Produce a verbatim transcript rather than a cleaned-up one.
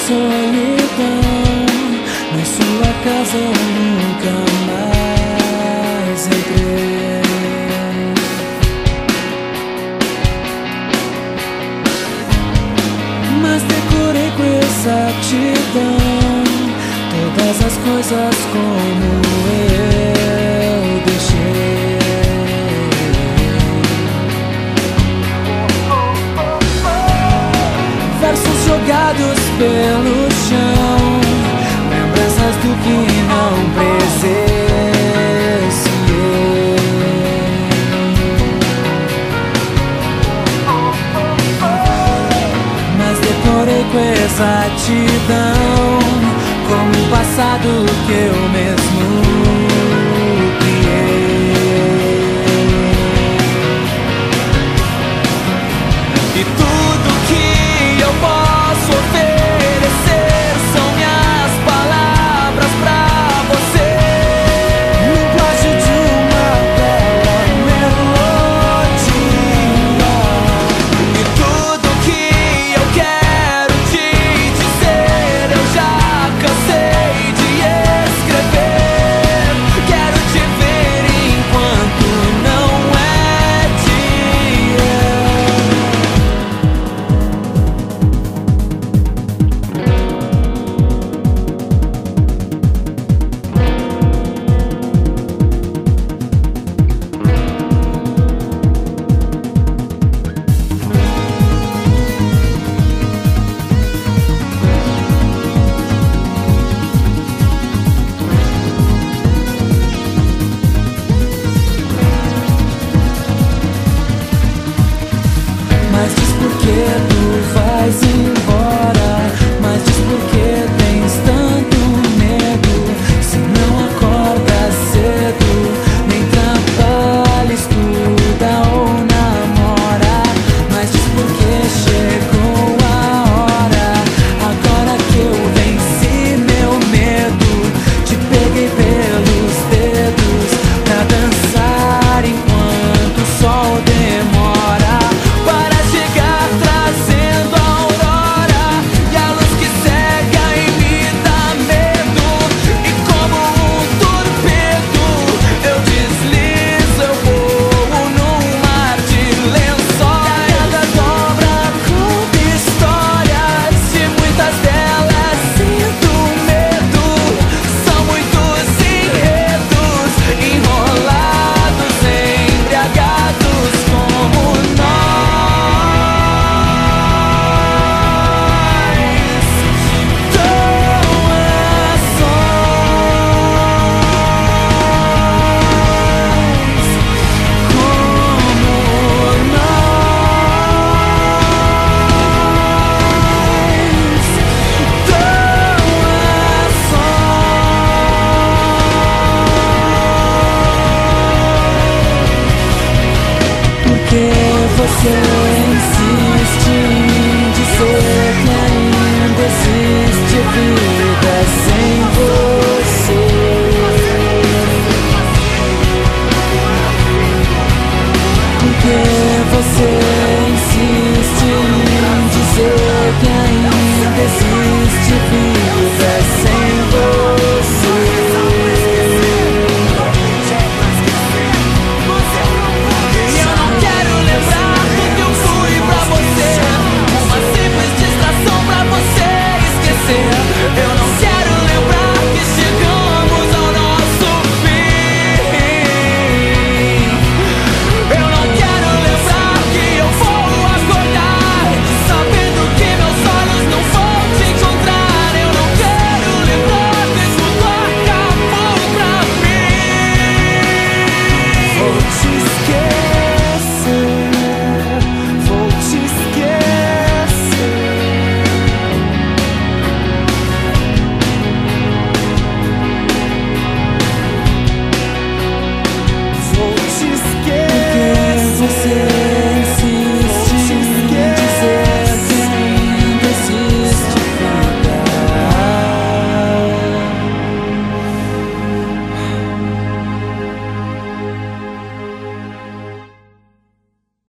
solidão, na sua casa eu nunca mais entrei. Mas decorei com exatidão todas as coisas como eu deixei. Versos jogados pelo chão, lembranças do que não presenciei. Mas decorei com exatidão como o passado que eu mesmo Mas diz por que tu vais embora, mas diz por que tens tanto medo. Se não acorda cedo, nem trabalha, estuda ou namora. Mas diz por que chegou a hora, agora que eu venci meu medo. Te peguei pelos dedos pra dançar enquanto o sol demora. Você insiste em dizer que ainda existe vida sem você. Porque você insiste em dizer que ainda existe